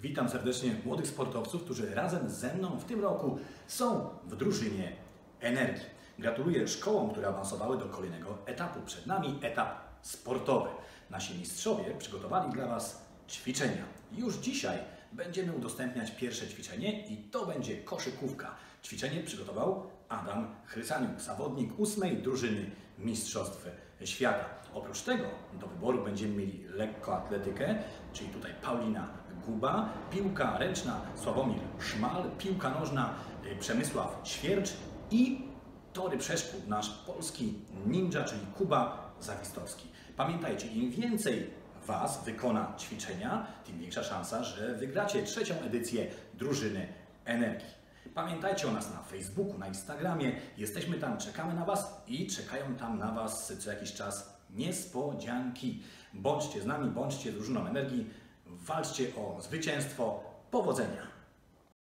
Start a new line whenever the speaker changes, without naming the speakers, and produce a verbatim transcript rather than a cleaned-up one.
Witam serdecznie młodych sportowców, którzy razem ze mną w tym roku są w drużynie Energii. Gratuluję szkołom, które awansowały do kolejnego etapu. Przed nami etap sportowy. Nasi mistrzowie przygotowali dla Was ćwiczenia. Już dzisiaj będziemy udostępniać pierwsze ćwiczenie i to będzie koszykówka. Ćwiczenie przygotował Adam Chrysaniuk, zawodnik ósmej drużyny Mistrzostw Świata. Oprócz tego do wyboru będziemy mieli lekkoatletykę, czyli tutaj Paulina Guba, piłka ręczna Sławomir Szmal, piłka nożna Przemysław Ćwiercz i tory przeszkód nasz polski ninja, czyli Kuba Zawistowski. Pamiętajcie, im więcej Was wykona ćwiczenia, tym większa szansa, że wygracie trzecią edycję drużyny Energii. Pamiętajcie o nas na Facebooku, na Instagramie. Jesteśmy tam, czekamy na Was i czekają tam na Was co jakiś czas niespodzianki. Bądźcie z nami, bądźcie z drużyną Energii. Walczcie o zwycięstwo. Powodzenia!